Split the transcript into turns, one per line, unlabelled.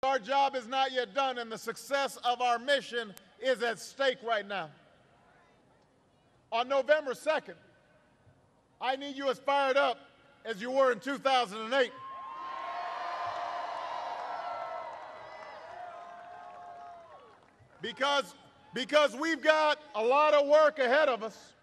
Our job is not yet done, and the success of our mission is at stake right now. On November 2nd, I need you as fired up as you were in 2008. Because we've got a lot of work ahead of us.